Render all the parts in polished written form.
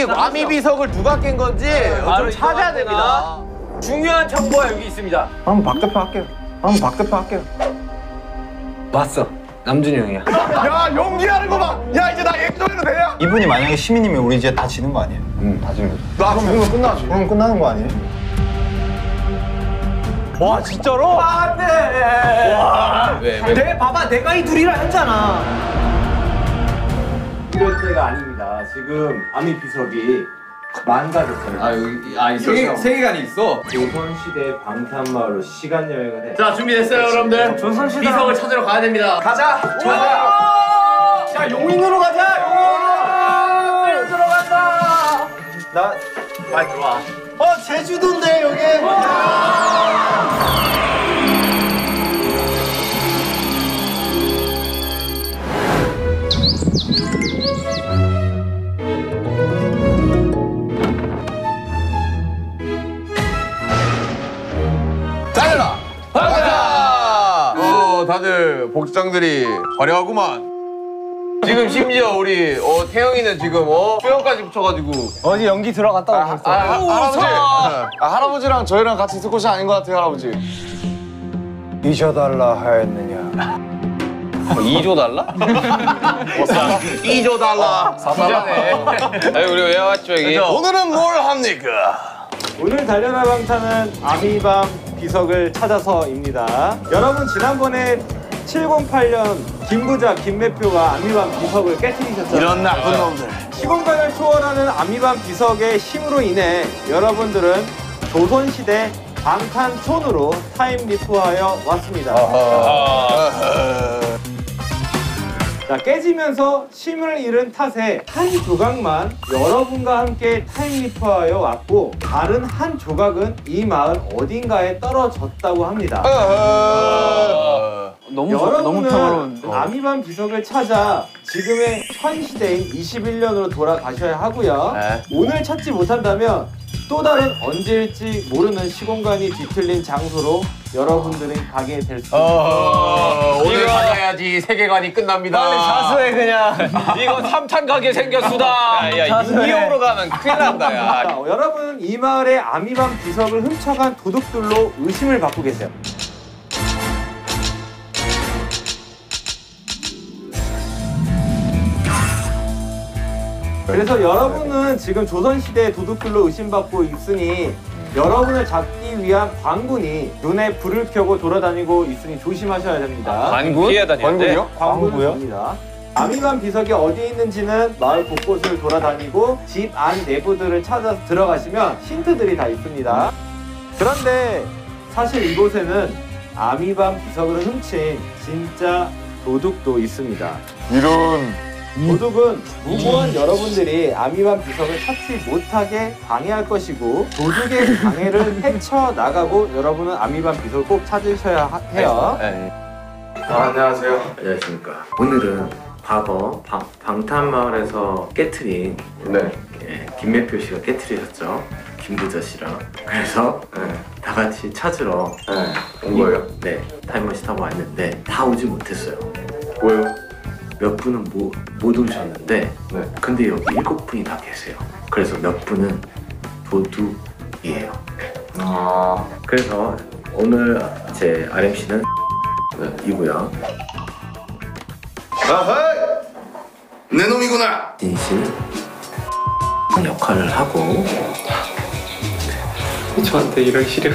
이게 아미 비석을 누가 깬 건지 좀 찾아야 됩니다. 중요한 정보가 여기 있습니다. 한번 박 대표 할게요. 왔어. 남준이 형이야. 야, 연기하는 거 봐. 야, 이제 나 액정해도 되냐? 이분이 만약에 시민이면 우리 이제 다 지는 거 아니에요? 다 지는 거죠. 나 죽으면 끝나지. 그럼 끝나는 거 아니에요? 와 진짜로? 안돼. 와. 왜? 봐봐, 내가 이 둘이라 했잖아. 이럴 때가 아닙니다. 지금 아미 비석이 망가졌어요. 세계관이 있어. 조선시대 방탄마을로 시간 여행을 해. 자 준비됐어요 여러분들. 조선시대 비석을 찾으러 가야 됩니다. 가자. 좋아요. 자, 용인으로 가자. 용인 들어간다. 나 빨리 들어와. 제주도인데, 여기. 달려라. 가자. 다들 복장들이 화려하구만. 지금 심지어 우리 태영이는 지금 수영까지 붙여가지고 어디 연기 들어갔다고 벌써. 할아버지. 할아버지랑 저희랑 같이 있을 곳이 아닌 것 같아요, 할아버지. 잊어달라 하였느냐. 2조 달라? 2조 달라. 사사하네. 아니 우리 왜 왔죠 여기? 오늘은 뭘 합니까? 오늘 달려라 방탄은 아미밤 비석을 찾아서입니다. 여러분 지난번에 708년 김부자 김매표가 아미밤 비석을 깨뜨리셨잖아요. 이런 나쁜 놈들. 시공간을 초월하는 아미밤 비석의 힘으로 인해 여러분들은 조선시대 방탄촌으로 타임리프하여 왔습니다. 자, 깨지면서 힘을 잃은 탓에 한 조각만 여러분과 함께 타임리프하여 왔고 다른 한 조각은 이 마을 어딘가에 떨어졌다고 합니다. 여러분은 아미밤 비석을 찾아 지금의 현 시대인 21년으로 돌아가셔야 하고요. 오늘 찾지 못한다면 또 다른 언제일지 모르는 시공간이 뒤틀린 장소로 여러분들이 가게 될 수 있습니다. 오늘 찾아야지 세계관이 끝납니다. 빨리 자수해 그냥. 이거 3탄 가게 생겼수다. 야, 6.25로 가면 큰일 난다, 야. 자, 여러분은 이 마을의 아미밤 비석을 훔쳐간 도둑들로 의심을 받고 계세요. 그래서 여러분은 지금 조선시대 도둑들로 의심받고 있으니 여러분을 잡기 위한 관군이 눈에 불을 켜고 돌아다니고 있으니 조심하셔야 됩니다. 관군? 피해 다니는데? 관군입니다. 아미밤 비석이 어디에 있는지는 마을 곳곳을 돌아다니고 집 안 내부들을 찾아서 들어가시면 힌트들이 다 있습니다. 그런데 사실 이곳에는 아미밤 비석을 훔친 진짜 도둑도 있습니다. 이런. 도둑은 무고한 여러분들이 아미밤 비석을 찾지 못하게 방해할 것이고 도둑의 방해를 헤쳐나가고 여러분은 아미밤 비석을 꼭 찾으셔야 해요. 안녕하세요. 안녕하십니까. 오늘은 과거 방탄마을에서 깨트린 김매표 씨가 깨트리셨죠. 김부자 씨랑. 그래서 다 같이 찾으러 온 거예요? 네, 타임머신 타고 왔는데 다 오지 못했어요. 왜요? 몇 분은 못 오셨는데 근데 여기 7분이 다 계세요. 그래서 몇 분은 도둑이에요. 그래서 오늘 제 RMC는 이고요. 아하이! 내 놈이구나! 진 씨는 역할을 하고 저한테 이런 시련을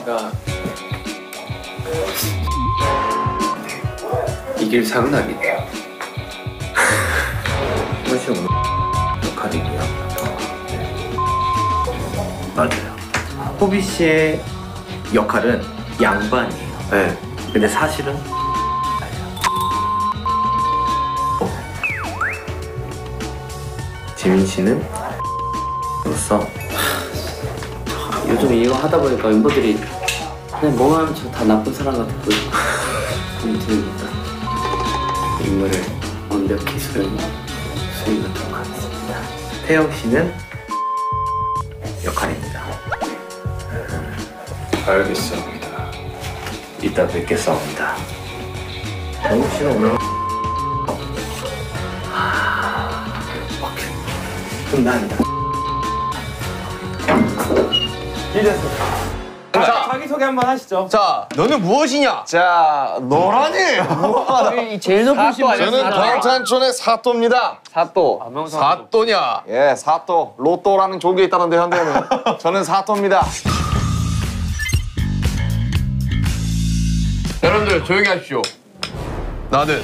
이길 상은 아니네요. 사실 오늘 역할이고요. 맞아요. 호비 씨의 역할은 양반이에요. 네. 근데 사실은 지민 씨는 로서 요즘 이거 하다 보니까 멤버들이 그냥 뭐만 하면 저 다 나쁜 사람 같아 보이고 드니까 인물을 완벽히 수행하도록 하겠습니다. 태영 씨는 역할입니다. 알겠습니다. 이따 뵙겠습니다. 정욱 씨는 오늘 끝납니다. 자, 자기소개 한번 하시죠. 자, 너는 무엇이냐? 자, 너라니. 이 제일 높은 신분. 저는 동탄촌의 사또입니다. 사또. 사또냐? 예, 사또. 로또라는 종교에 있다는데 현대는. 저는 사또입니다. 여러분들 조용히 하십시오. 나는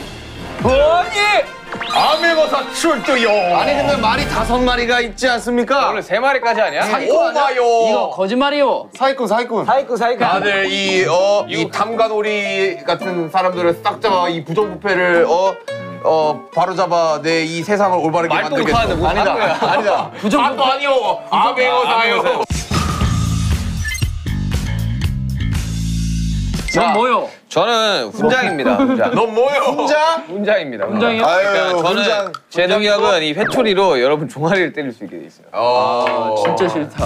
아메거사 출두요. 아니 근데 말이 5마리가 있지 않습니까? 원래 3마리까지 아니야? 오마요. 이거 거짓말이요. 사기꾼. 다들 이 탐관오리 같은 사람들을 싹 잡아 이 부정부패를 바로 잡아 내 이 세상을 올바르게 만들겠어. 아니다. 부정부패 아니요. 아메거사요. 넌 뭐요? 저는 훈장입니다. 훈장. 넌 뭐요? 훈장입니다. 훈장이요? 그러니까 저는 훈장. 제 능력은 이 회초리로 여러분 종아리를 때릴 수 있게 돼 있어요. 진짜 싫다.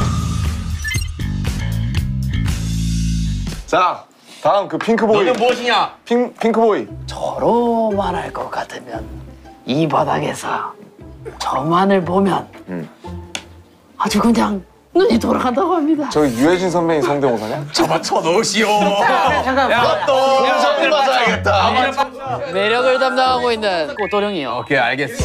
자, 다음 그 핑크보이. 너는 무엇이냐? 핑크보이. 저로만 할 것 같으면 이 바닥에서 저만을 보면 아주 그냥 눈이 돌아간다고 합니다. 저기 유해진 선배님 성대모사냐? 잡아쳐 넣으시오. 잠깐만. 또 훈장을 맞아야겠다. 매력을 담당하고 있는 꽃도령이요. 오케이, 알겠어.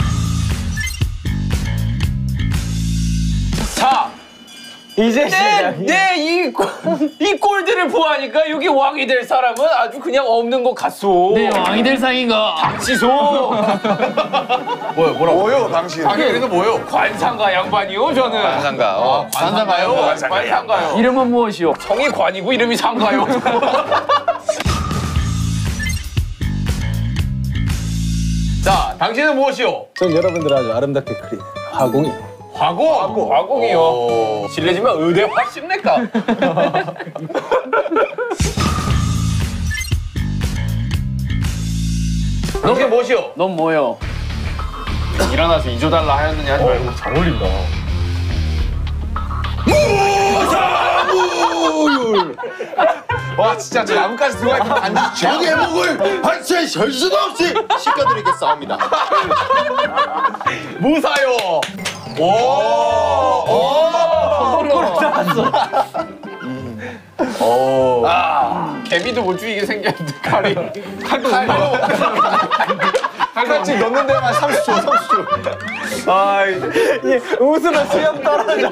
자, 이제 이 꼴들을 보아하니까 여기 왕이 될 사람은 아주 그냥 없는 것 같소. 네, 왕이 될 상인가? 지소. 뭐라고? 뭐요, 당신? 그래도 뭐요? 관상가 양반이요, 저는. 관상가. 관상가요? 관상가요. 이름은 무엇이요? 성이 관이고 이름이 상가요. 자, 당신은 무엇이요? 전 여러분들 아주 아름답게 그린 화공이요. 화공이요. 실례지만 의대 화십니까? 너게 무엇이요? 넌 뭐요? 일어나서 2조 달라 하였느냐 하지 말고 잘 어울린다. 와, 진짜 저 나무까지 들어가 있고 반드시 적의 목을 발치할 혈수도 없이 씻겨드리겠사옵니다. 무사요. 개미도 못 죽이게 생겼는데 칼이 칼도 칼같이 넣는 데만 30초. 웃으면 수염 떨어져.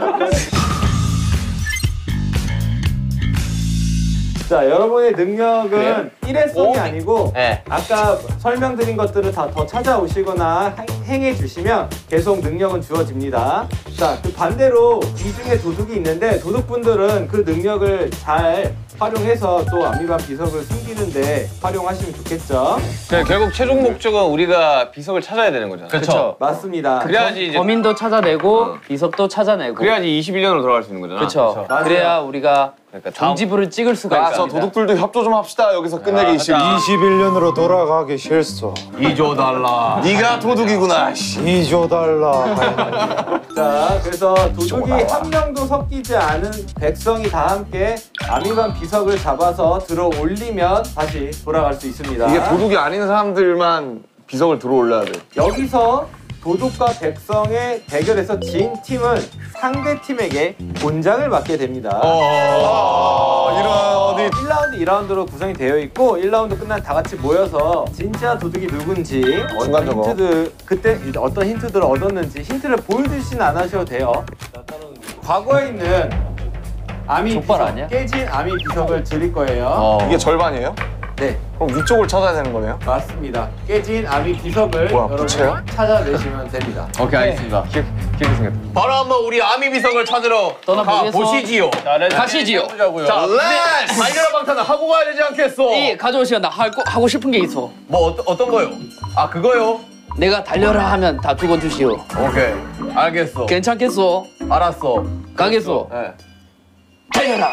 자, 여러분의 능력은 일회성이 아니고 네. 아까 설명드린 것들을 다 더 찾아오시거나 행해 주시면 계속 능력은 주어집니다. 자, 그 반대로 이 중에 도둑이 있는데 도둑분들은 그 능력을 잘 활용해서 또 아미반 비석을 숨기는데 활용하시면 좋겠죠. 결국 최종 목적은 우리가 비석을 찾아야 되는 거잖아. 그렇죠. 맞습니다. 그래야지 이제 범인도 찾아내고 비석도 찾아내고. 그래야지 21년으로 돌아갈 수 있는 거잖아. 그렇죠. 맞아요. 그래야 우리가 그러니까 다음 종지부를 찍을 수가 아, 있습니다. 저 도둑들도 협조 좀 합시다. 여기서 끝내기 21년으로 돌아가기 싫소. 2조 달러. 네가 도둑이구나. 씨. 2조 달러. 자, 그래서 도둑이 한 명도 섞이지 않은 백성이 다 함께 아미반 비석을 잡아서 들어 올리면 다시 돌아갈 수 있습니다. 이게 도둑이 아닌 사람들만 비석을 들어 올려야 돼. 여기서 도둑과 백성의 대결에서 진 팀은 상대 팀에게 곤장을 맡게 됩니다. 이런 어디 1라운드, 2라운드로 구성이 되어 있고 1라운드 끝난 다 같이 모여서 진짜 도둑이 누군지 어떤 중간적으로. 힌트들 그때 어떤 힌트들을 얻었는지 힌트를 보여주시는 안 하셔도 돼요. 과거에 있는 아미 족발 비석, 아니야? 깨진 아미 비석을 드릴 거예요. 이게 절반이에요? 네, 그럼 위쪽을 찾아야 되는 거네요? 맞습니다. 깨진 아미 비석을 뭐야, 여러분 부채야? 찾아내시면 됩니다. 오케이, 알겠습니다. 기억이 생겼다. 바로 한번 우리 아미 비석을 찾으러 떠나보겠소. 가보시지요. 가시지요. 자, 달려라 방탄은 하고 가야 되지 않겠소? 이 가져올 시간 나 하고 싶은 게 있어. 뭐 어떤 거요? 아, 그거요? 내가 달려라 하면 다 죽어주시오. 오케이, 알겠어. 괜찮겠소? 알았어. 가겠소? 네. 달려라.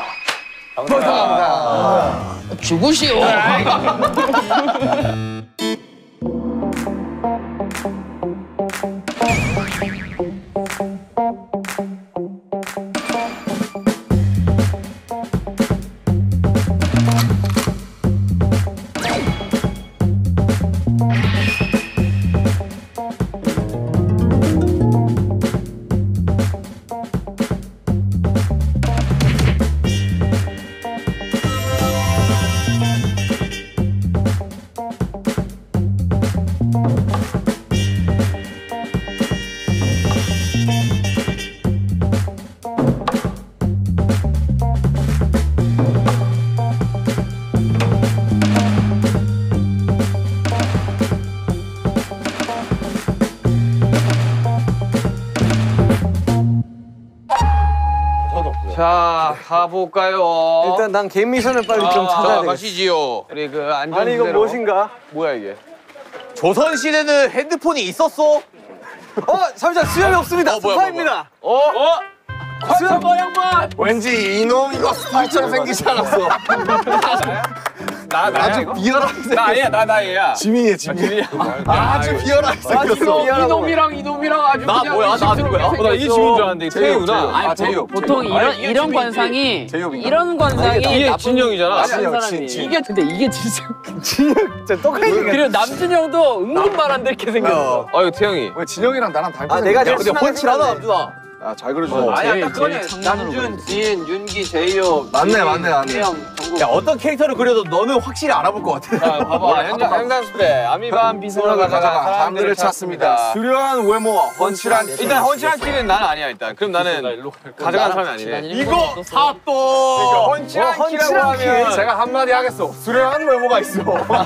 죽으시오. 가볼까요? 일단 난 개인 미션을 빨리 좀 찾아야 자, 돼. 가시지요. 우리 그 안전. 아니 이거 무엇인가? 뭐야 이게? 조선 시대는 핸드폰이 있었어? 잠시만 수염이 없습니다. 뭐야, 스파입니다. 수염 양반. 왠지 이놈 이거 스파이처럼 생기지 않았어. 아주 비열하게 생겼어. 나 아니야, 나 얘야. 지민이야, 지민이. 아주 비열하게 생겼어. 이놈이랑 아주 나 뭐야? 나 누구야? 나 이게 지민 줄 알았는데 태우구나. 아니 제이홉. 보통 이런 관상이 이런 관상이 이게 나쁜 진영이잖아. 나쁜 사람이 이게 근데 이게 진짜 진짜 똑같이. 그리고 남준이 형도 은근 말 안 들게 생겼어. 이거 태영이. 왜 진영이랑 나랑 닮고 내가 제일 근데 훤칠하다 남준아. 잘 그려줘. 아니야 딱 그거네. 남준, 지인, 윤기, 제이홉. 맞네. 태영, 정국. 야 어떤 캐릭터를 그려도 너는 확실히 알아볼 것 같아. 봐봐. 현장 스페. 아미반 비서가 가져가 사람들을 찾습니다. 수려한 외모와 훤칠한 일단 헌칠한 키는 나는 아니야 일단. 그럼 나는 가져간 사람이 아니네. 이거 사또. 헌칠한 키라고 하면 제가 한마디 하겠어. 수려한 외모가 있어.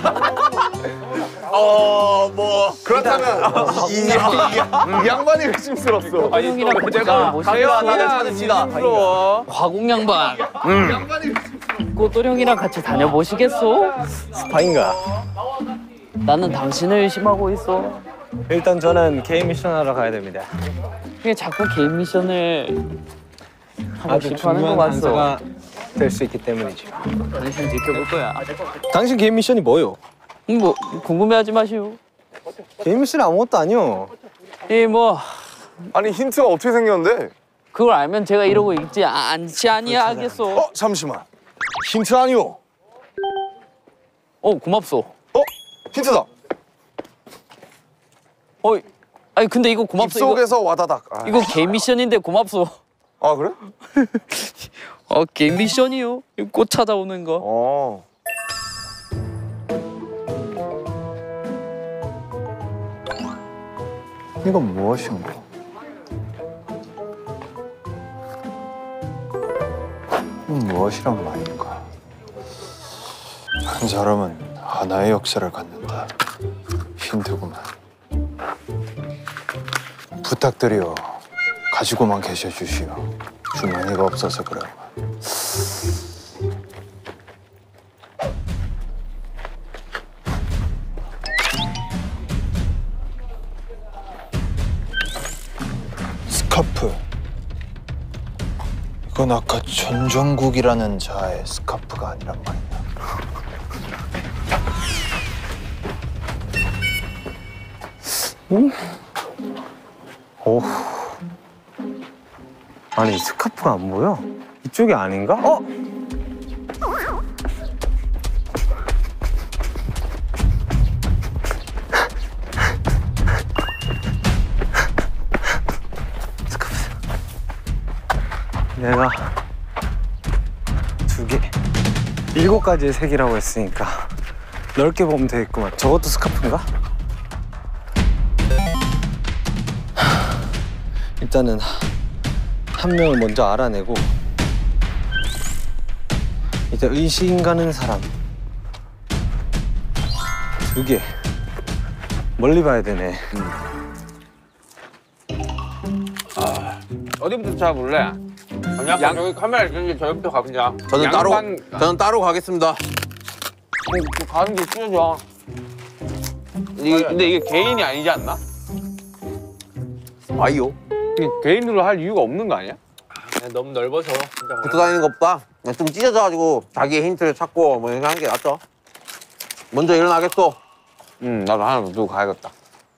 뭐 그렇다면 이 양반이 의심스럽어. 형이랑 제가 가게와 나를 찾읍시다. 과공 양반. 꼬돌형이랑 같이 다녀보시겠소? 스파인가? 나는 당신을 의심하고 있어. 일단 저는 개인 미션 하러 가야 됩니다. 왜 자꾸 개인 미션을 하고 아주 싶어하는 거 중요한 맞어? 단서가 될 수 있기 때문이죠. 당신 지켜볼 거야. 당신 개인 미션이 뭐요? 뭐 궁금해하지 마시오. 개인 미션 아무것도 아니요. 뭐 아니 힌트가 어떻게 생겼는데? 그걸 알면 제가 이러고 있지 않지 아니하겠소. 잠시만. 힌트 아니오. 고맙소. 힌트다. 아니 근데 이거 고맙소. 입속에서 와다닥. 이거 개인 미션인데 고맙소. 아 그래? 개인 미션이요. 이거 꽃 찾아오는 거. 이건 무엇인가? 무엇이란 말인가? 한 사람은 하나의 역사를 갖는다. 힌트구만. 부탁드려 가지고만 계셔 주시오. 주머니가 없어서 그래요. 스카프. 이건 아까 전정국이라는 자의 스카프가 아니란 말이야. 오. 아니 스카프가 안 보여? 이쪽이 아닌가? 내가 2개, 7가지의 색이라고 했으니까 넓게 보면 되겠구만. 저것도 스카프인가? 일단은 한 명을 먼저 알아내고 이제 의심 가는 사람 2개. 멀리 봐야 되네. 어디부터 잡을래? 저기 카메라 있는데 저기부터 가 그냥. 저는 따로 가겠습니다. 가는 게 쉬워져. 근데 이게 개인이 아니지 않나? 아이요. 이게 개인으로 할 이유가 없는 거 아니야? 너무 넓어서. 붙어 다니는 것보다 그냥 좀 찢어져가지고 자기의 힌트를 찾고 뭐 이렇게 하는 게 낫죠. 먼저 일어나겠어. 나도 하나 두고 가야겠다.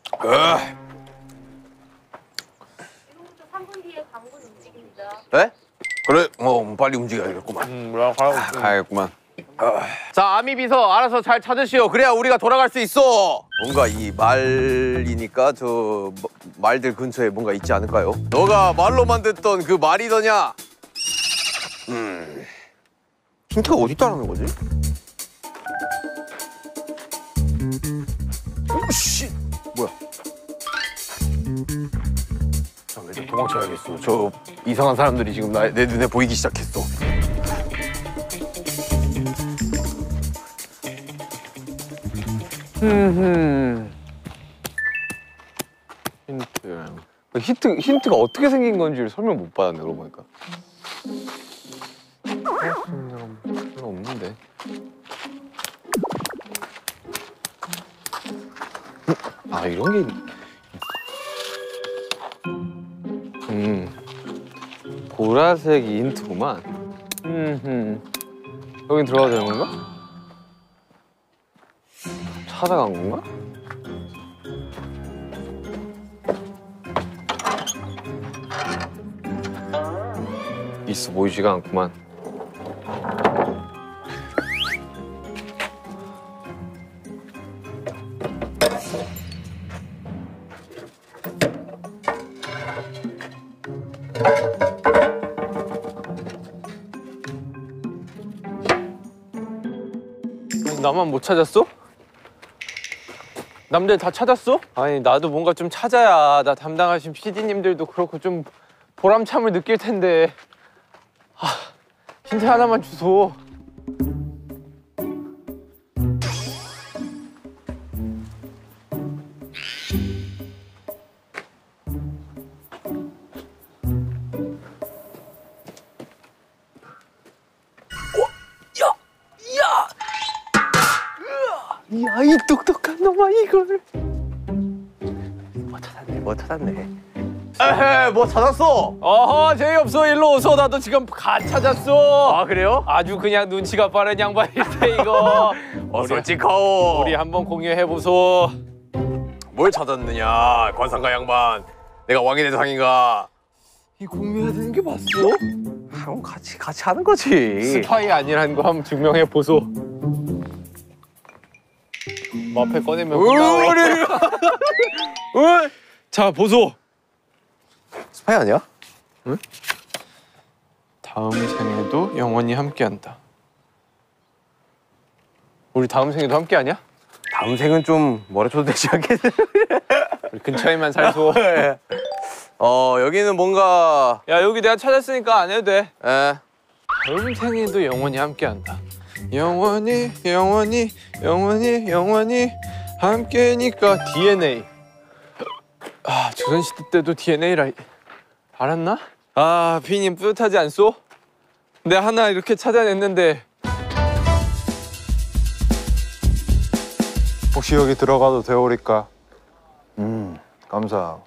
3분 뒤에 강군 움직입니다. 네? 그래, 빨리 움직여야겠구만. 가야겠구만. 자, 아미비서 알아서 잘 찾으시오. 그래야 우리가 돌아갈 수 있어. 뭔가 이 말이니까 저 말들 근처에 뭔가 있지 않을까요? 너가 말로만 듣던 그 말이더냐? 힌트가 어디 있다는 거지? 오씨, 뭐야? 잠깐 이제 도망쳐야겠어. 저 이상한 사람들이 지금 내 눈에 보이기 시작했어. 힌트가 어떻게 생긴 건지 설명 못 받았네 그러고 보니까. 별로 없는데. 아 이런 게. 보라색 인트구만. 여긴 들어가도 되는 건가? 찾아간 건가? 있어 보이지가 않구만. 나만 못 찾았어? 남들 다 찾았어? 아니 나도 뭔가 좀 찾아야 나 담당하신 PD님들도 그렇고 좀 보람참을 느낄 텐데. 아, 힌트 하나만 주소. 야, 이 똑똑한 놈아 이걸. 뭐 찾았네. 에헤, 뭐 찾았어? 어허, 재미없어. 일로 오소. 나도 지금 가 찾았어. 아, 그래요? 아주 그냥 눈치가 빠른 양반일테 이거. 솔직하오. 우리 한번 공유해보소. 뭘 찾았느냐, 관상가 양반. 내가 왕이 된 상인가? 이 공유해야 되는 게 맞어? 그럼 같이 하는 거지. 스파이 아니라는 거 한번 증명해보소. 뭐 앞에 꺼내면 자, 보소. 스파이 아니야? 응? 다음 생에도 영원히 함께한다. 우리 다음 생에도 함께하냐? 다음 생은 좀 멀어져도 되지 않겠냐? 우리 근처에만 살소. 여기는 뭔가. 야, 여기 내가 찾았으니까 안 해도 돼. 다음 생에도 영원히 함께한다. 영원히 영원히 영원히 영원히 함께니까 DNA. 아, 조선시대 때도 DNA라 알았나? 아, 피님 뿌듯하지 않소? 내가 하나 이렇게 찾아냈는데. 혹시 여기 들어가도 되오리까? 감사.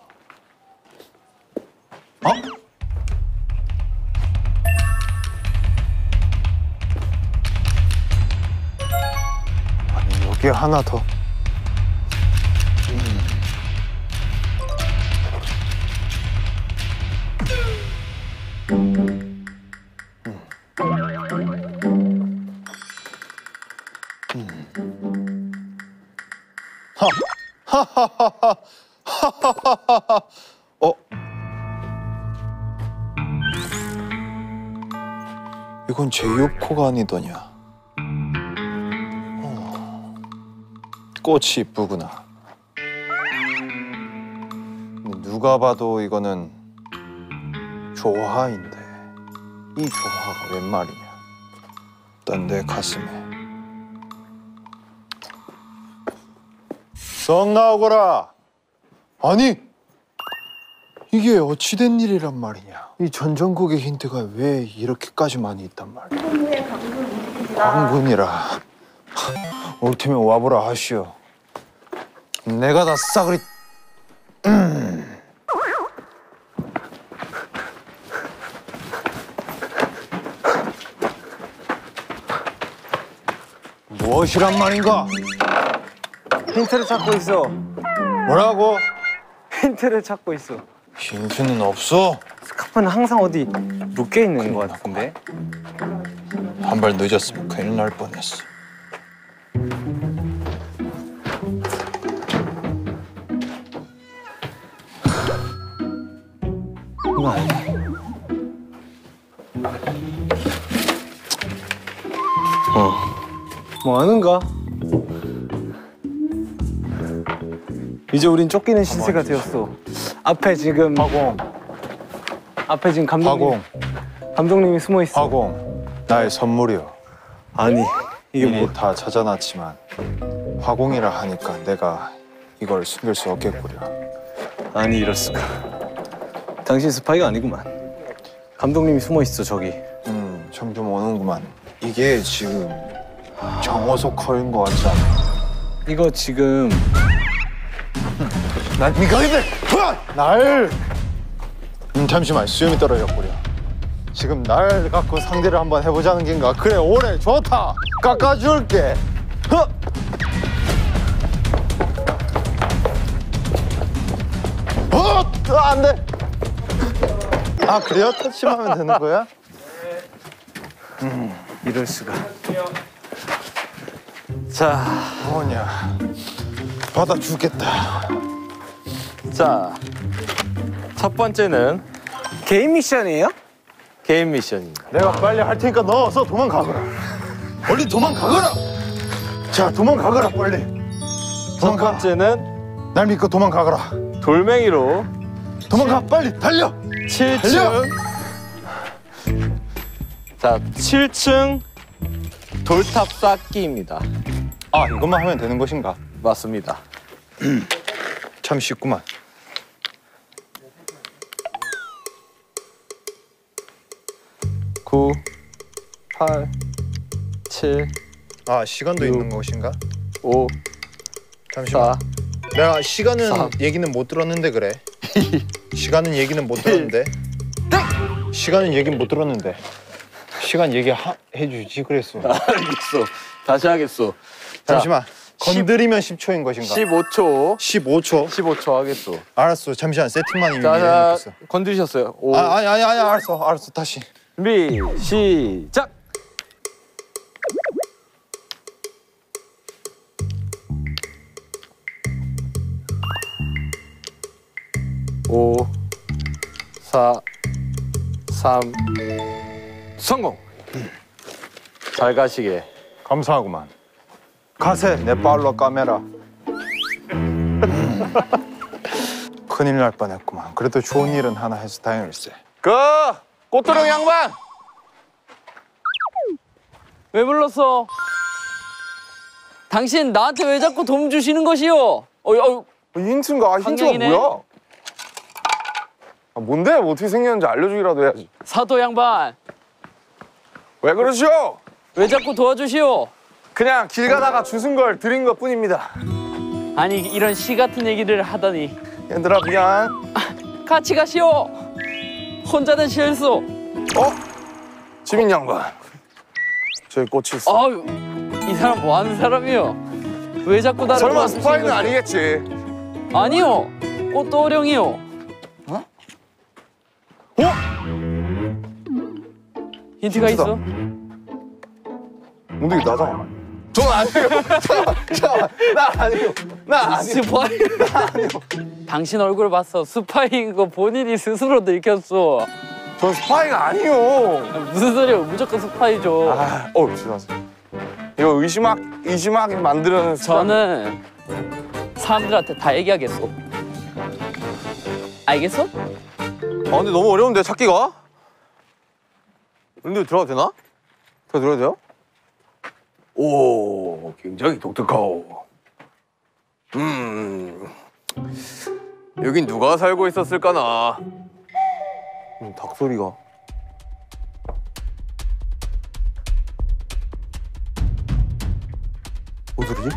아니, 여기 하나 더. 이건 제이홉코가 아니더냐. 꽃이 이쁘구나. 누가 봐도 이거는 조화인데 이 조화가 웬 말이냐. 일단 내 가슴에 썩 나오거라. 아니, 이게 어찌된 일이란 말이냐. 이 전전국의 힌트가 왜 이렇게까지 많이 있단 말이야. 후에 강군 움직입니다. 강군이라. 올 테면 와보라 하시오. 내가 다 싸그리. 무엇이란 말인가? 힌트를 찾고 있어. 뭐라고? 힌트를 찾고 있어. 힌트는 없어? 스카프는 항상 어디 묶여 있는 것 같은데. 한 발 늦었으면 큰일 날 뻔했어. 뭐 하는가? 이제 우린 쫓기는 시세가 되었어. 앞에 지금 화공. 앞에 지금 감독님이 숨어 있어. 화공. 나의 선물이요. 아니, 이게 이미 뭐? 다 찾아놨지만 화공이라 하니까 내가 이걸 숨길 수 없겠구려. 아니, 이럴 수가. 당신 스파이가 아니구만. 감독님이 숨어 있어, 저기. 점점 오는구만. 이게 지금 정어석 커인 것 같지 않아? 이거 지금 난 니가 입에 날 잠시만 수염이 떨어졌구려. 지금 날 갖고 상대를 한번 해보자는 긴가? 그래 오래 좋다. 깎아줄게. 안 돼. 아 그래요? 터치만 하면 되는 거야? 이럴 수가. 자 뭐냐 받아주겠다. 자, 첫 번째는 개인 미션이에요? 개인 미션입니다. 내가 빨리 할 테니까 넣어서 도망가거라. 빨리 도망가거라. 자 도망가거라 빨리. 첫 번째는 날 믿고 도망가거라. 돌멩이로 도망가 빨리 달려. 7층. 자, 7층 돌탑 쌓기입니다. 아 이것만 하면 되는 것인가? 맞습니다. 참 쉽구만. 구, 8, 7, 아 시간도 6, 있는 것인가? 5, 잠시만. 4, 내가 시간은 3, 얘기는 못 들었는데 그래. 시간은 얘기는 못 들었는데. 시간은 얘기는 못 들었는데. 시간 해주지 그랬어. 알겠어. 다시 하겠어. 잠시만. 건드리면 10초인 것인가? 15초. 15초. 15초 하겠어. 알았어. 잠시만 세팅만 이미 자, 해놓겠어. 건드리셨어요. 5. 아니 알았어 다시. 준비 시작. 오, 4, 3, 성공. 잘 가시게. 감사하구만. 가세 내 팔로 까메라. 큰일 날 뻔했구만. 그래도 좋은 일은 하나 해서 다행일세. 꽃도령 양반. 왜 불렀어? 당신 나한테 왜 자꾸 도움 주시는 것이요? 힌트인가? 힌트가 황량이네. 뭐야? 뭔데? 뭐 어떻게 생겼는지 알려주기라도 해야지. 사도 양반, 왜 그러시오? 왜 자꾸 도와주시오? 그냥 길 가다가 주신 걸 드린 것 뿐입니다. 아니 이런 시 같은 얘기를 하다니. 얘들아 미안. 같이 가시오. 혼자는 실수. 지민 양반. 저기 꽃이 있어. 아유, 이 사람 뭐 하는 사람이요? 왜 자꾸 나를 설마 도와주시는 스파이는 거죠? 아니겠지? 아니요, 꽃도령이요. 힌트가 있어? 뭔데 이게 나잖아. 전 아니에요. 나 아니에요. 나 아니에요. 스파이. 당신 얼굴 봤어. 스파이인 거 본인이 스스로 들켰어. 전 스파이가 아니요. 무슨 소리야? 무조건 스파이죠. 죄송합니다. 이거 의심하게 만드는 저는 사람들한테 다 얘기하겠어. 알겠어? 근데 너무 어려운데 찾기가? 근데 들어가도 되나? 들어가도 돼요? 오, 굉장히 독특하오. 여긴 누가 살고 있었을까나? 닭소리가. 뭔 소리지?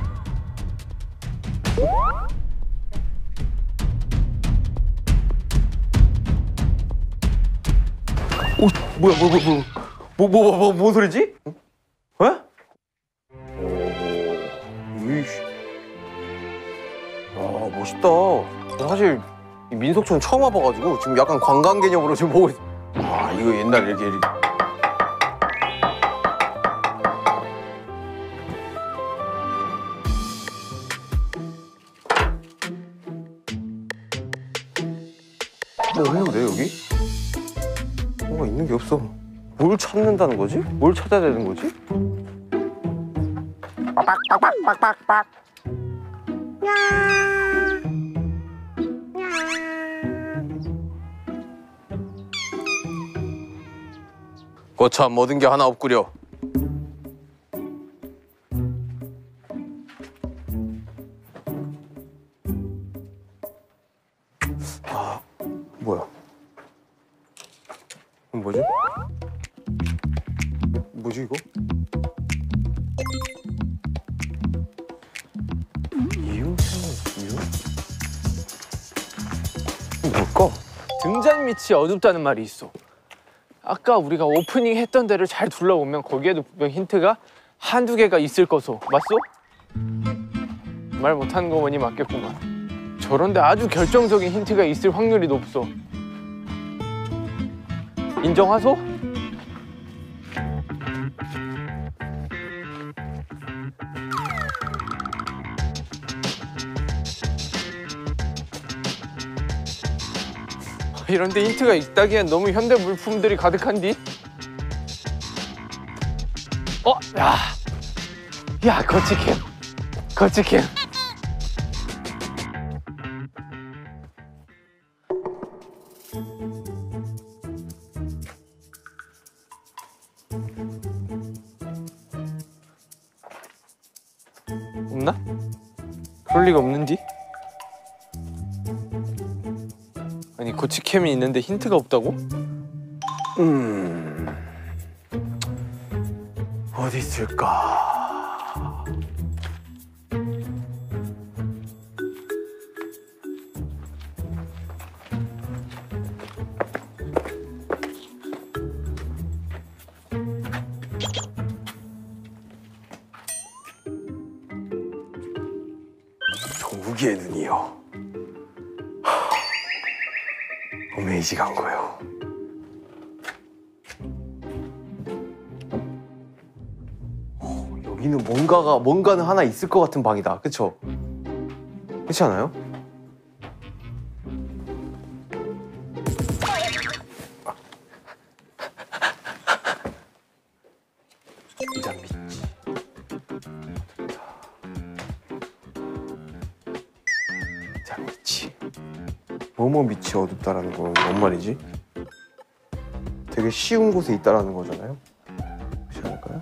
뭐야, 뭔 소리지? 에? 이씨. 멋있다. 사실 이 민속촌 처음 와봐가지고 지금 약간 관광 개념으로 지금 보고 있어. 이거 옛날 이렇게. 뭐 없는데 여기? 뭐가 있는 게 없어. 뭘 찾는다는 거지? 뭘 찾아야 되는 거지? 빡빡빡빡빡빡. 거참 모든 게 하나 없구려. 뭐야? 이건 뭐지? 있고 등잔 밑이 어둡다는 말이 있어. 아까 우리가 오프닝 했던 데를 잘 둘러보면 거기에도 분명 힌트가 한두 개가 있을 거소. 맞소? 말 못하는 거 보니 맞겠구만. 저런데 아주 결정적인 힌트가 있을 확률이 높소. 인정하소? 이런데 힌트가 있다기엔 너무 현대 물품들이 가득한디? 야, 거치캠. 거치캠. 없나? 그럴 리가 없는디? 아니 고치캠이 있는데 힌트가 없다고? 어디 있을까? 종국이의 눈이요. 어메이지한 거요. 여기는 뭔가는 하나 있을 것 같은 방이다. 그쵸? 그렇지 않아요? 이장 밑지. 이장 밑지. 뭐뭐 밑이 어둡다라는 건 뭔 말이지? 되게 쉬운 곳에 있다라는 거잖아요? 그렇지 않을까요?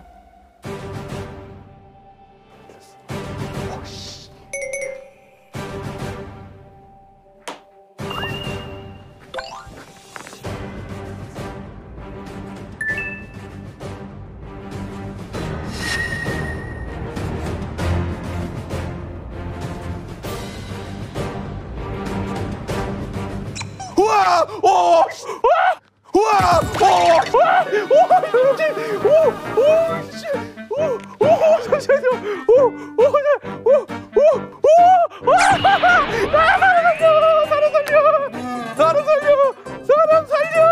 우와! 오! 우와! 잠시만요. 사람 살려!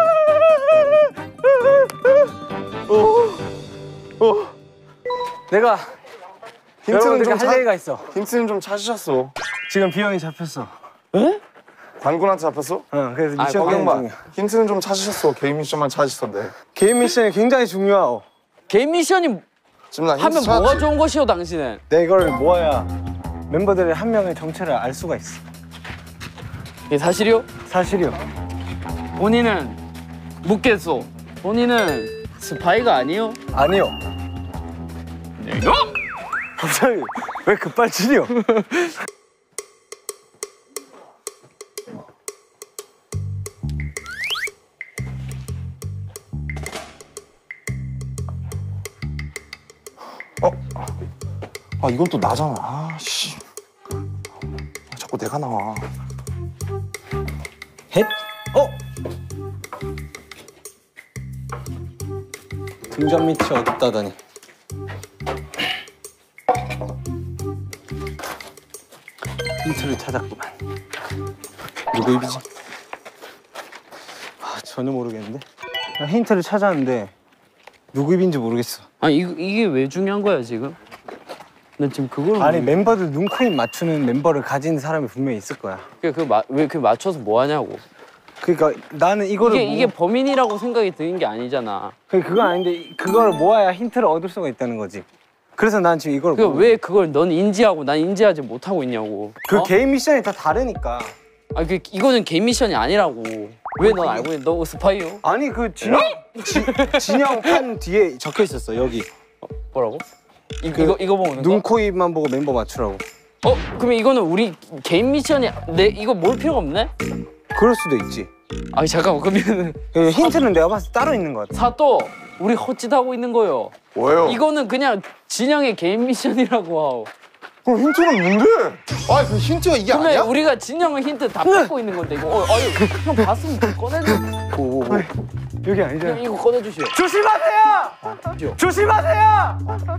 내가 힌트는 할 얘기가 있어. 힌트는 좀 찾으셨어. 지금 비형이 잡혔어. 단군한테 잡혔어? 응, 그래서 미션 게임 봐. 중이야. 힌트는 좀 찾으셨어. 개인 미션만 찾으시던데. 개인 미션이 굉장히 중요하오. 개인 미션이 지금 나 힌트 하면 찾았지? 뭐가 좋은 것이오 당신은? 내가 이걸 모아야 멤버들의 한 명의 정체를 알 수가 있어. 이게 사실이요? 사실이요. 본인은 묻겠소. 본인은 스파이가 아니요? 아니요. 갑자기 왜 급발진이요? 아 이건 또 나잖아. 아 씨. 자꾸 내가 나와. 헷? 등잔 밑이 어둡다더니. 힌트를 찾았구만. 누구 입이지? 전혀 모르겠는데? 힌트를 찾았는데 누구 입인지 모르겠어. 아니 이게 왜 중요한 거야 지금? 난 지금 그걸 아니 멤버들 눈, 코, 입 맞추는 멤버를 가진 사람이 분명히 있을 거야. 왜 그 맞춰서 뭐 하냐고. 그러니까 나는 이거를 이게 범인이라고 생각이 드는 게 아니잖아. 그건 아닌데 그걸 모아야 힌트를 얻을 수가 있다는 거지. 그래서 난 지금 이걸 왜 그걸 넌 인지하고 난 인지하지 못하고 있냐고. 그 개인 미션이 다 다르니까. 이거는 개인 미션이 아니라고. 왜 넌 알고 있는? 너 스파이요? 아니 그 진영 판 뒤에 적혀 있었어 여기. 뭐라고? 이거 보는 거? 눈, 코, 입만 보고 멤버 맞추라고. 그러면 이거는 우리 개인 미션이 이거 몰 필요가 없네? 그럴 수도 있지. 아니 잠깐만 그러면 힌트는 내가 봤을 때 따로 있는 것 같아. 사또 우리 헛짓하고 있는 거요. 뭐예요? 이거는 그냥 진영의 개인 미션이라고 하고. 그럼 힌트는 뭔데? 아, 그 힌트가 이게 그러면 아니야? 우리가 진영은 힌트 다 뺏고 있는 건데 이거. 아유 형 봤으면 좀 꺼내줘. 여기 아니잖아. 이거 꺼내주시오. 조심하세요! 조심하세요!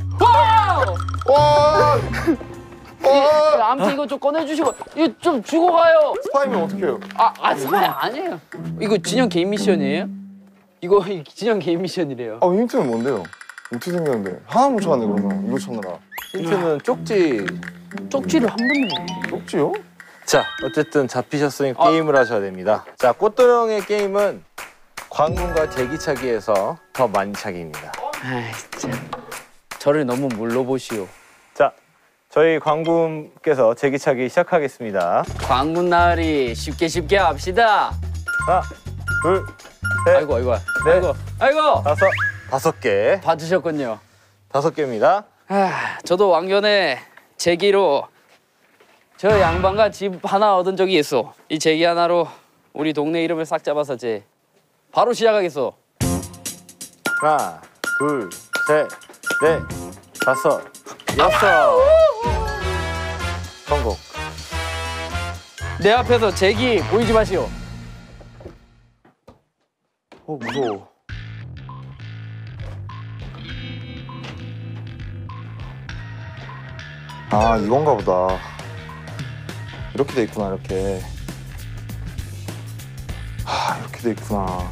와! 아무튼 이거 좀 꺼내주시고 이거 좀 주고 가요. 스파이면 어떻게 해요? 스파이 아니에요. 이거 진영 개인 미션이에요? 이거 진영 개인 미션이래요. 아, 힌트는 뭔데요? 어떻게 생겼는데? 하나 못 찾았네, 그러면. 이거 찾느라. 힌트는 쪽지. 쪽지를 한 번에. 쪽지요? 자, 어쨌든 잡히셨으니까 게임을 하셔야 됩니다. 자, 꽃도령의 게임은 관군과 제기차기에서 더 많이 차기입니다. 아이 진짜. 저를 너무 물러보시오. 자, 저희 관군께서 제기차기 시작하겠습니다. 광군 나으리 쉽게 합시다. 하나, 둘, 셋, 아이고 넷, 아이고. 다섯 개. 봐주셨군요. 5개입니다. 저도 왕년에 제기로 저 양반과 집 하나 얻은 적이 있어. 이 제기 하나로 우리 동네 이름을 싹 잡아서 바로 시작하겠어. 하나, 둘, 셋, 넷, 다섯, 여섯. 성공. 내 앞에서 제기 보이지 마시오. 무서워. 아, 이건가 보다. 이렇게 돼 있구나, 이렇게. 이렇게 돼 있구나.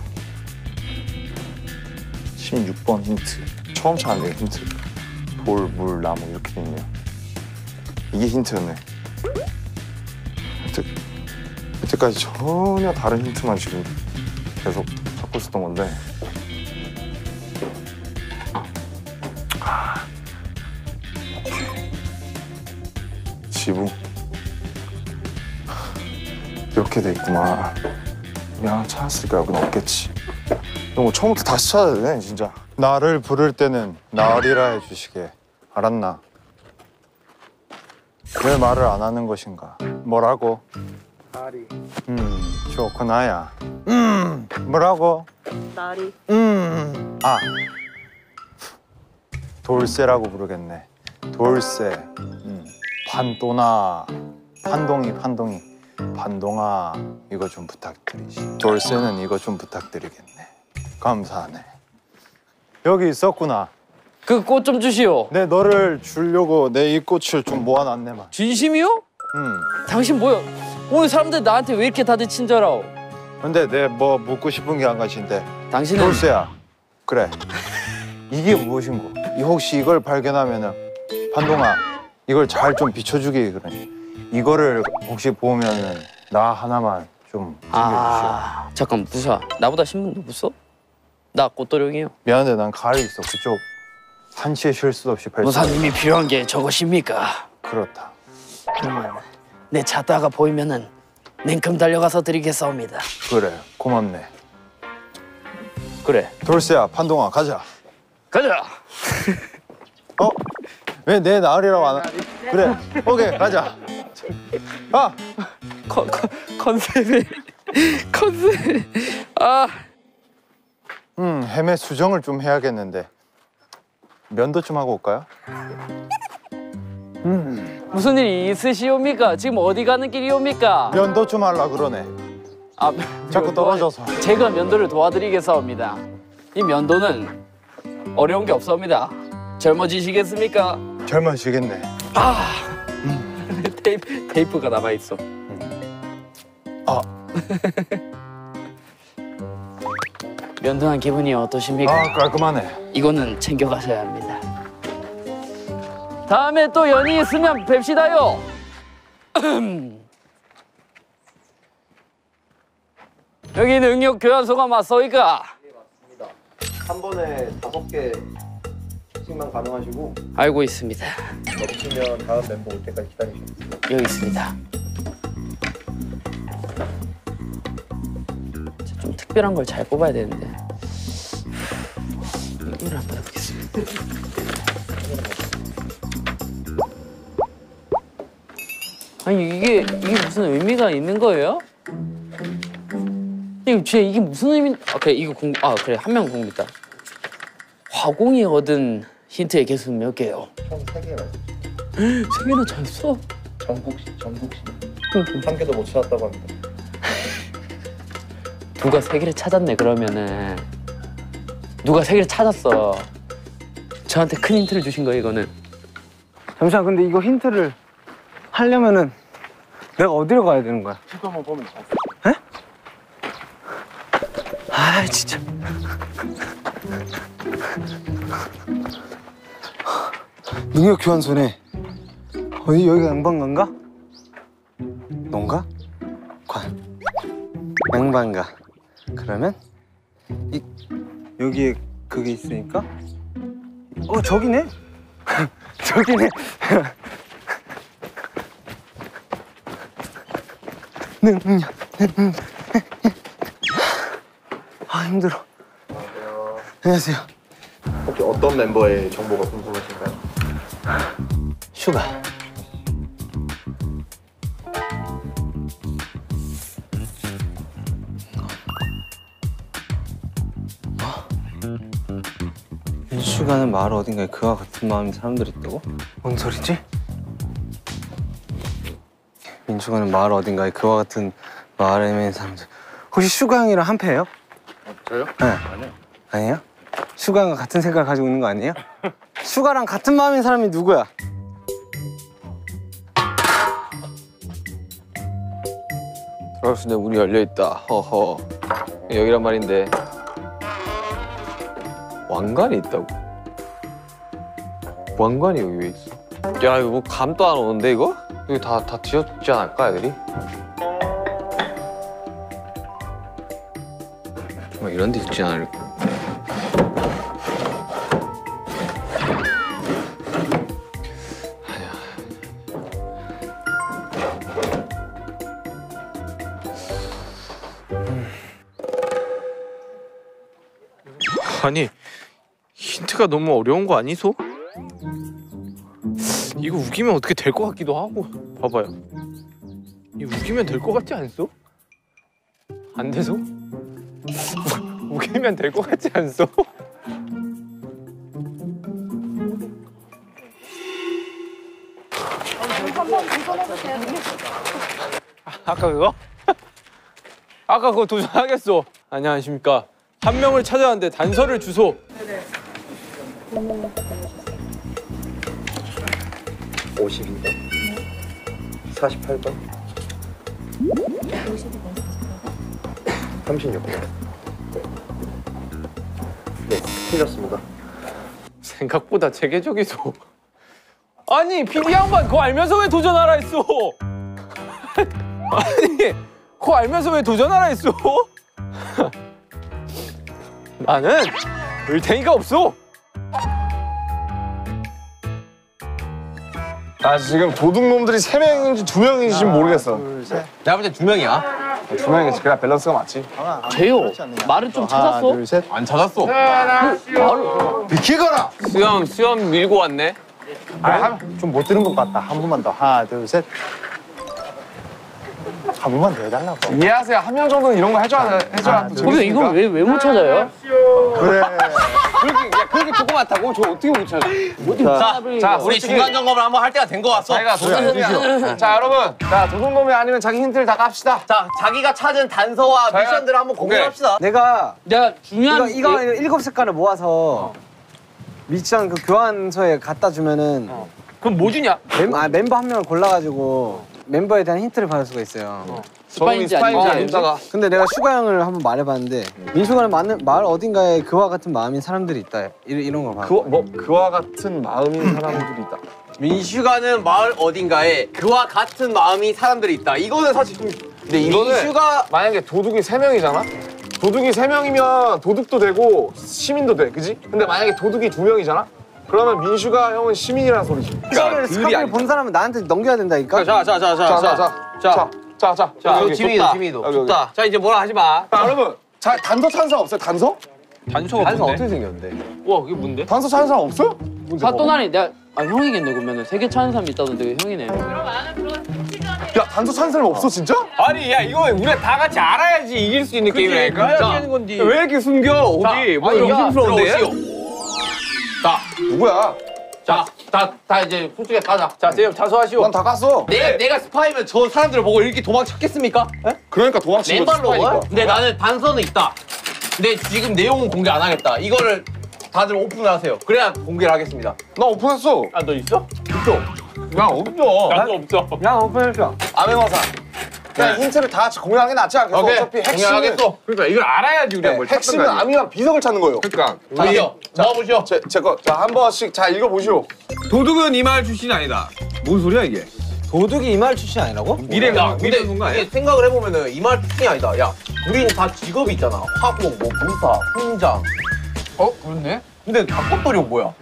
16번 힌트. 처음 찾았네요, 힌트. 돌, 물, 나무 이렇게 돼 있네요. 이게 힌트였네. 여태까지 전혀 다른 힌트만 지금 계속 찾고 있었던 건데. 지붕. 이렇게 돼 있구나. 그냥 찾았을까? 여긴 없겠지. 이거 뭐 처음부터 다시 찾아야 되네, 진짜. 나를 부를 때는 나으리라 해주시게. 알았나? 왜 말을 안 하는 것인가? 뭐라고? 나리. 좋구나야. 뭐라고? 나리. 돌쇠라고 부르겠네. 돌쇠. 판도나. 판동이. 판동아, 이거 좀 부탁드리지. 돌쇠는 이거 좀 부탁드리겠네. 감사하네. 여기 있었구나. 그 꽃 좀 주시오. 내 너를 주려고 내 이 꽃을 좀 모아놨네만. 진심이요? 당신 뭐야? 오늘 사람들 나한테 왜 이렇게 다들 친절하오? 근데 내 뭐 묻고 싶은 게 한 가지인데. 당신은 돌쇠야. 그래. 이게 무엇인고? 혹시 이걸 발견하면은 판동아, 이걸 잘 좀 비춰주기 그러니. 이거를 혹시 보면은 나 하나만 좀 챙겨주시오. 잠깐 무사. 나보다 신분 높았어? 나 꽃도령이에요. 미안한데 난 가을이 있어. 그쪽 한치의 실수 없이 발사. 무사님이 필요한 게 저것입니까? 그렇다. 그러면 내 찾다가 보이면은 냉큼 달려가서 드리겠사옵니다. 그래, 고맙네. 그래. 돌쇠야, 판동아, 가자. 가자. 왜 내 나으리라고 안 하? 그래, 오케이, 가자. 컨셉. 헤매 수정을 좀 해야겠는데 면도 좀 하고 올까요? 무슨 일이 있으시옵니까? 지금 어디 가는 길이옵니까? 면도 좀 하려 그러네. 자꾸 떨어져서. 제가 면도를 도와드리겠사옵니다. 이 면도는 어려운 게 없사옵니다. 젊어지시겠습니까? 젊어지겠네. 테이프가 남아있어. 면도한 기분이 어떠십니까? 깔끔하네. 이거는 챙겨가셔야 합니다. 다음에 또 연이 있으면 뵙시다요. 여기 능력 교환소가 맞소이까? 네, 맞습니다. 한 번에 5개씩만 가능하시고 알고 있습니다. 넘치면 다음 멤버 올 때까지 기다리시면 돼요. 여기 있습니다. 좀 특별한 걸 잘 뽑아야 되는데. 이걸 한번 해보겠습니다. 아니 이게 무슨 의미가 있는 거예요? 이게 무슨 의미? 그래 이거 그래 한 명 공부했다. 화공이 얻은 힌트의 개수는 몇 개요? 총 3개 말씀. 세 개나 찾았어? 정국 씨. 한 개도 못 찾았다고 합니다. 누가 세 개를 찾았네 그러면은. 누가 세 개를 찾았어. 저한테 큰 힌트를 주신 거예요 이거는. 잠시만, 근데 이거 힌트를 하려면은 내가 어디로 가야 되는 거야? 한번 보면 돼. 에? 아, 진짜. 능력 교환소네. 어디 여기가 양반가인가? 농가? 관. 양반가. 그러면 여기에 그게 있으니까. 저기네. 저기네. 능력. 아, 힘들어. 안녕하세요. 혹시 어떤 멤버의 정보가 궁금하신가요? 슈가. 민슈가는 마을 어딘가에 그와 같은 마음인 사람들이 있다고? 뭔 소리지? 민슈가는 마을 어딘가에 그와 같은 마을에 있는 사람들. 혹시 슈가 형이랑 한패예요? 저요? 네. 아니요. 아니에요? 슈가랑 같은 생각을 가지고 있는 거 아니에요? 슈가랑 같은 마음인 사람이 누구야? 들어갈 수 있는 문이 열려있다. 허허. 여기란 말인데 왕관이 있다고? 왕관이 여기 왜 있어? 야, 이거 뭐 감도 안 오는데 이거? 이거 다 뒤졌지 않을까 애들이? 정말 이런 데 있지 않을까? 아니, 힌트가 너무 어려운 거 아니소? 이거 우기면 어떻게 될 것 같기도 하고. 봐봐요. 이거 우기면 될 것 같지 않소? 안 돼서? 우기면 될 것 같지 않소? 한번 도전해보세요. 아까 그거? 아까 그거 도전하겠어. 안녕하십니까. 한 명을 찾아왔는데 단서를 주소. 네네. 52번. 48번. 36번. 네, 틀렸습니다. 생각보다 체계적이소. 아니, PD 양반 그거 알면서 왜 도전하라 했어? 아니, 그거 알면서 왜 도전하라 했어? 나는 을탱이가 없어. 나 지금 도둑놈들이 3명인지 2명인지 모르겠어. 내가 볼 때 2명이야. 2명이지. 그래 밸런스가 맞지. 제요. 말을 좀 찾았어? 둘, 셋. 안 찾았어. 비키거라! 수염 밀고 왔네. 좀 못 들은 것 같다. 한 번만 더. 하나, 둘, 셋. 한 번만 더 해달라고. 이해하세요. 한 명 정도는 이런 거 해줘야 또 근데 이걸 왜 못 찾아요? 그래. 그렇게 조그맣다고? 저 어떻게 못 찾아? 자, 우리 중간 점검을 한번 할 때가 된 것 같어. 자기가 도둑놈이야. 자, 여러분. 자, 도둑놈이 아니면 자기 힌트를 다 깝시다. 자, 자기가 찾은 단서와 미션들을 한번 공유합시다. 내가 중요한 이거 7색깔을 모아서 미션 그 교환소에 갖다 주면은 그럼 뭐 주냐? 멤버 한 명을 골라가지고 멤버에 대한 힌트를 받을 수가 있어요. 스파인지 아닌지. 근데 내가 슈가 형을 한번 말해봤는데 민슈가는 마을 어딘가에 그와 같은 마음인 사람들이 있다. 이런 걸 봐. 그와 같은 마음인 사람들이 있다. 민슈가는 마을 어딘가에 그와 같은 마음이 사람들이 있다. 이거는 사실 좀. 근데 이거는 민슈가 만약에 도둑이 3명이잖아? 도둑이 3명이면 도둑도 되고 시민도 돼, 그지? 근데 만약에 도둑이 2명이잖아? 그러면 민슈가 형은 시민이라는 소리지. 이거를 스카프를 본 사람은 나한테 넘겨야 된다니까? 자, 여기. 지민이도. 좋다. 자, 이제 뭐라 하지 마. 자, 여러분. 자, 단서 찾은 사람 없어요? 단서? 단서가 뭔데? 어떻게 생겼는데? 와, 그게 뭔데? 단서 찾은 사람 없어요? 사또나니 내가 형이겠네 그러면은 3개 찾는 사람 있다던데 형이네. 야, 단서 찾은 사람 없어, 진짜? 아니, 야, 이거 우리가 다 같이 알아야지 이길 수 있는 게임이라니까. 그래야 되는 건지. 왜 이렇게 숨겨? 어디? 뭐 아니, 의심스러운데? 누구야? 자, 다 이제 솔직히 까자. 자, 세영 자수하시오. 넌 다 깠어. 내가 스파이면 저 사람들을 보고 이렇게 도망쳤겠습니까? 그러니까 도망친 거지. 맨발로. 근데 나는 단서는 있다. 근데 지금 내용은 공개 안 하겠다. 이거를 다들 오픈을 하세요. 그래야 공개를 하겠습니다. 나 오픈했어. 아, 너 있어? 있어. 야 없어. 나도 없어. 야 오픈했어. 암행어사. 그냥 힌트를 다 같이 공유하는 게 낫지 않겠어? 어차피 핵심은 공개하겠어. 그러니까 이걸 알아야지 우리가 뭘 핵심은 암이랑 비석을 찾는 거예요. 그러니까 우리요. 모아보시오. 제거 자 한 번씩 자 읽어보시오. 도둑은 이마을 출신이 아니다. 뭔 소리야 이게? 도둑이 이마을 출신 아니라고? 야, 근데 이게 생각을 해보면은 이 말 특징이 아니다. 야, 우리는 다 직업이 있잖아. 화공, 뭐 문사, 훈장. 그렇네. 근데 벚꽃도령 뭐야?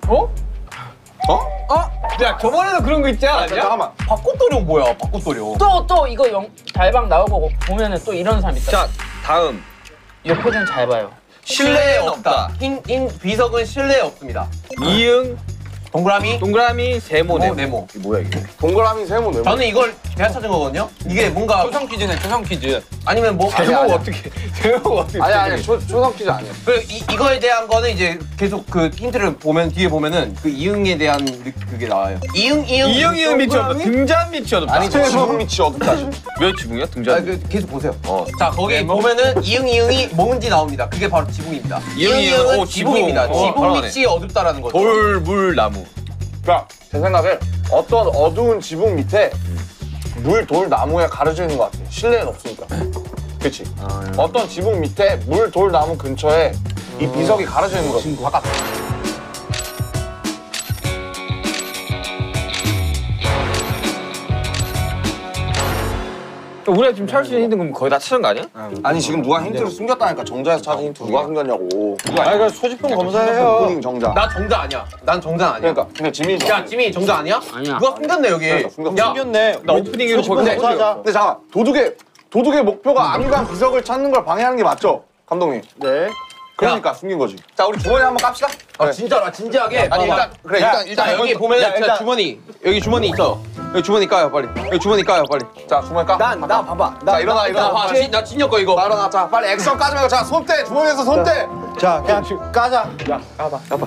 야, 저번에도 그런 거 있지 않았냐? 잠깐만. 벚꽃도령 뭐야? 벚꽃도령. 또 이거 달방 나오고 보면은 또 이런 사람 있다. 자, 다음. 이 표정 잘 봐요. 신뢰에 없다. 비석은 신뢰에 없습니다. 이응, 동그라미, 세모, 네모. 네모. 뭐야 이게? 동그라미 세모 네모. 저는 이걸 제가 찾은 거거든요. 이게 뭔가 초성 퀴즈네, 초성 퀴즈. 아니면 뭐 제목 어떻게? 제목 어떻게? 아니 초성 퀴즈 아니야. 이거에 대한 거는 이제 계속 그 힌트를 보면 뒤에 보면은 그 이응에 대한 그게 나와요. 이응 이응 밑이 어둡다. 등잔 밑이 어둡다. 아니 지붕 밑이 어둡다. 왜 지붕이야? 등잔. 계속 보세요. 자 거기 보면은 이응이 뭔지 나옵니다. 그게 바로 지붕입니다. 이응은 지붕입니다. 지붕 바로 밑이 어둡다라는 거죠. 돌, 물, 나무. 그러니까 제 생각에 어떤 어두운 지붕 밑에 물, 돌, 나무에 가려져 있는 것 같아. 실내는 없으니까. 그렇지. 어떤 지붕 밑에 물, 돌, 나무 근처에 이 비석이 가려져 있는 거 같아. 바깥. 우리가 지금 찾을 수 있는 힌트는 거의 다 찾은 거 아니야? 아니 지금 누가 힌트를 숨겼다니까. 정자에서 찾은 힌트 누가 숨겼냐고. 아니 그 소지품 검사해요. 본인 정자. 나 정자 아니야. 난 정자 아니야. 그러니까 근데 지민이 야 지민이 정자 아니야? 아니야. 누가 숨겼네 여기. 그러니까 숨겼어. 야 숨겼네. 나 오프닝으로 소지품 거기서 검사하자. 근데 잠깐 도둑의 목표가 암과 비석을 찾는 걸 방해하는 게 맞죠, 감독님? 네. 그러니까 숨긴 거지. 자 우리 주머니 한번 깝시다. 아 진짜로 진지하게. 아니 일단 그래 자 여기 보면 야, 일단 주머니 여기 주머니 있어. 여기 주머니 까요 빨리. 여기 주머니 까요 빨리. 자 주머니 까. 나 봐봐. 자 일어나. 나 진혁 거 이거. 나 일어나. 자 빨리 액션 까지 말고 자 손대 주머니에서 손대. 자 그냥 까자. 야 까봐.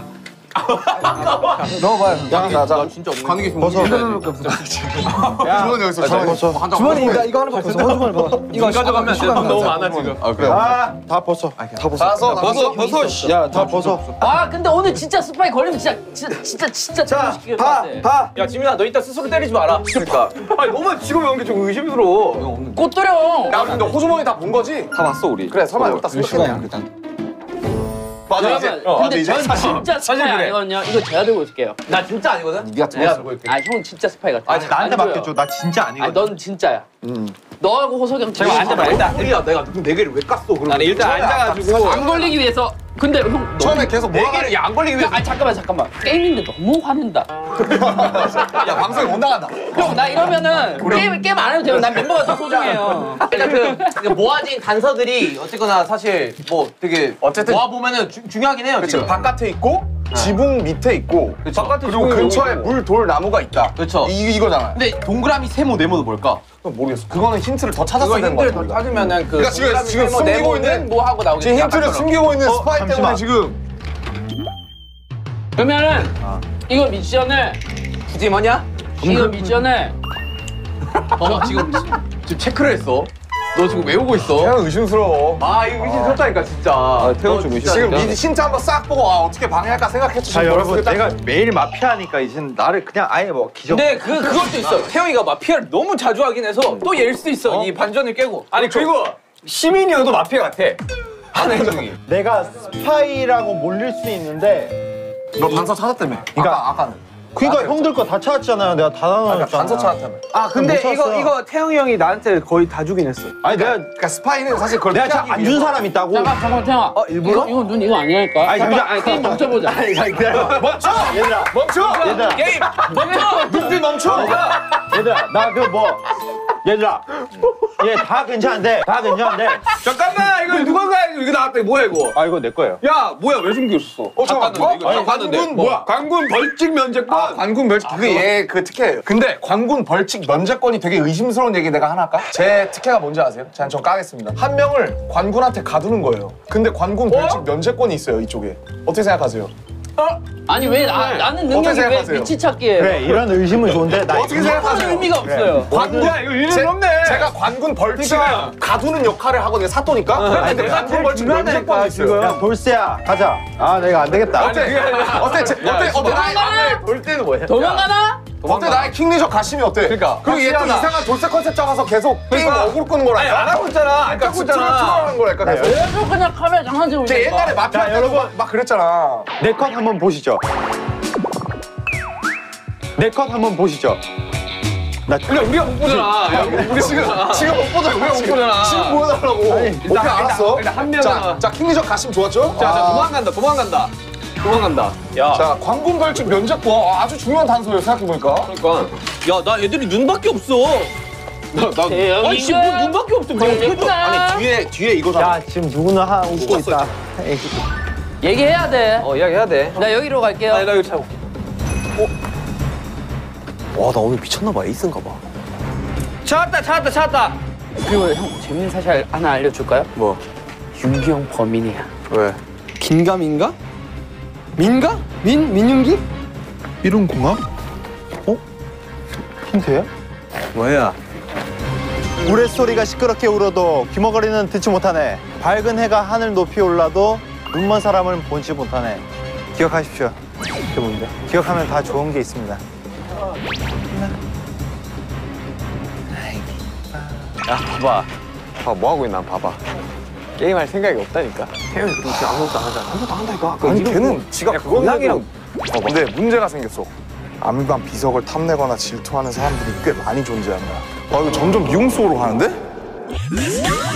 넣어봐요. 자 진짜 가는 게 있으면 벗어. 주머니 여기서 주머니. 주머니 이거 하나 벗어. 주머니 봐봐. 이거 가져가면 안 돼. 돈 너무 많아 지금. 아 그래. 다 벗어. 다 벗어. 벗어. 야 다 벗어. 아 근데 오늘 진짜 스파이 걸리면 진짜 자 시킬 것 같아. 봐. 야, 지민아, 너 이따 스스로 때리지 마라. 그러니까. 아니, 너무 직업이 오는 게 좀 의심스러워. 꽃도령. 야 근데 호주머니 다 본 거지? 다 봤어 우리. 그래 설마 여기다 숨겼겠냐. 맞아 여러분 근데 전 진짜 스파이 아니거든요. 이거 제가 들고 있을게요. 나 진짜 아니거든. 네가 내가 들고 있게. 아 형 진짜 스파이 같아. 나한테 맡겨줘. 나 진짜 아니 넌 진짜야. 너하고 호석이 제가 앉아봐 일단. 소리야 내가 네 개를 왜 깠어? 그럼. 나는 일단 앉아가지고. 안 걸리기 위해서. 근데 형 처음에 계속 네 개를 안 걸리기 위해서. 아 잠깐만. 게임인데 너무 화낸다. 야 방송에 못 나간다. 형 나 이러면은 게임 안 해도 돼요. 난 멤버가 더 소중해요. 그러니까 그 모아진 단서들이 어쨌거나 사실 뭐 되게 어쨌든 모아 보면은 중요하긴 해요. 그렇죠. 지금. 바깥에 있고 지붕 밑에 있고 그리고 근처에 물, 돌, 나무가 있다. 그렇죠. 이거잖아. 근데 동그라미 세모 네모는 뭘까? 모르겠어. 그거는 힌트를 더 찾았어야 그거 되는 거 힌트를 같아. 더 찾으면은 그. 그러니까 지금 숨기고 있는 뭐 하고 나오겠지. 지금 힌트를 아까처럼. 숨기고 있는 스파이 때문에 지금 그러면은 이거 미션을 굳이 뭐냐? 이거 미션을 너 지금 체크를 했어. 너 지금 외우고 있어. 그냥 의심스러워. 아 이거 의심스럽다니까 진짜. 태훈 좀 지금 미리 힌트 한번 싹 보고 어떻게 방해할까 생각했지. 자 여러분 내가 매일 마피아니까 이제 나를 그냥 아예 뭐 기적. 근데 그것도 있어. 태영이가 마피아를 너무 자주 하긴 해서 또 얘일 수도 있어. 이 반전을 깨고. 아니 그리고 시민이어도 마피아 같아. 하는 행동이. 내가 스파이라고 몰릴 수 있는데. 너 단서 찾았다며. 그러니까 아까는. 그러니까 형들 거 다 찾았잖아요. 내가 다 나눠줬잖아. 단서 찾았다며. 아 근데 못 찾았어. 이거 태영이 형이 나한테 거의 다 주긴 했어. 아니 내가 그러니까 스파이는 사실 그걸 내가 피하기 안 준 사람 있다고. 잠깐 태영아. 일부러? 이거 눈 이거 아니랄까? 아니, 잠시만. 아니 게임 멈춰보자. 멈춰 얘들아. 멈춰. 얘들아. 게임 멈춰. 눈빛 멈춰. 얘들아 나 그 뭐. 얘들아. 얘 다 괜찮은데. 잠깐만 이거 누가 가 이거 나왔다 뭐야 이거? 아 이거 내 거예요. 야 뭐야 왜 숨겼어? 잠깐만. 이거 관군 뭐야? 관군 벌칙 면제권. 관군 벌칙 그게 얘 그 특혜예요. 근데 관군 벌칙 면제권이 되게 의심스러운 얘기 내가 하나 할까? 제 특혜가 뭔지 아세요? 전 까겠습니다. 한 명을 관군한테 가두는 거예요. 근데 관군 벌칙 면제권이 있어요 이쪽에. 어떻게 생각하세요? 아니 왜 나는 능력이 왜 생각하세요? 위치 찾기에? 그래 이런 의심은 좋은데 나 어떻게 생각하세요? 의미가 없어요. 관군 야 이거 의미 없네. 제가 관군 벌칙을 가두는 역할을 하거든요. 사또니까. 그래, 근데 내가 관군 제일 벌칙 중요하다니까, 면제권이 있어요. 야 돌쇠야 가자. 아 내가 안 되겠다. 어때? 나의 볼 때는 뭐야? 도망가나? 어때 나의 킹리셔 가심이 어때? 그러니까. 그리고 얘 또 확실하다. 이상한 돌쇠 컨셉 잡아서 계속 게임 어그로 끄는 거라니까. 안 하고 있잖아. 안 그러니까 깎고 있잖아. 트롤하는 거라니까 계속. 계속 그냥 카메라 장난치고 걔 있는 옛날에 마피아 자, 때도 여러분. 막 그랬잖아. 내 컷 한번 보시죠. 내 컷 한번 보시죠. 나 우리가 못 보잖아. 야, 우리 지금 못 보자. 우리가 못 보잖아. 지금 보여달라고. 오케이 알았어. 일단 한 명은 자 킹리셔 가심 좋았죠? 도망간다. 야, 자 관군 벌칙 면제권 아주 중요한 단서예요 생각해보니까. 그러니까 야, 나 애들이 눈밖에 없어. 아니 지금 뭐 눈밖에 없어. 아니 뒤에 이거잖아. 야 지금 누구는 웃고 있다. 얘기해야 돼. 이야기해야 돼. 나 여기로 갈게요. 나 이거 참. 와 나 오늘 미쳤나봐 에이스인가 봐. 찾았다. 그리고 형 재밌는 사실 하나 알려줄까요? 뭐? 윤기 형 범인이야. 왜? 긴가민가? 민가? 민윤기? 이런 공항? 어? 힌트야? 뭐야? 우레소리가 시끄럽게 울어도 귀머거리는 듣지 못하네. 밝은 해가 하늘 높이 올라도 눈먼 사람을 보지 못하네. 기억하십시오. 그게 뭔데? 기억하면 다 좋은 게 있습니다. 야, 봐봐. 뭐 하고 있나 봐봐. 게임할 생각이 없다니까. 태형이 그럼 지금 아무것도 안 하잖아. 아무것도 안 한다니까. 아니 걔는 지가 건강이랑 근데 문제가 생겼어. 아미반 비석을 탐내거나 질투하는 사람들이 꽤 많이 존재한다. 아 이거 점점 미궁 속으로 가는데?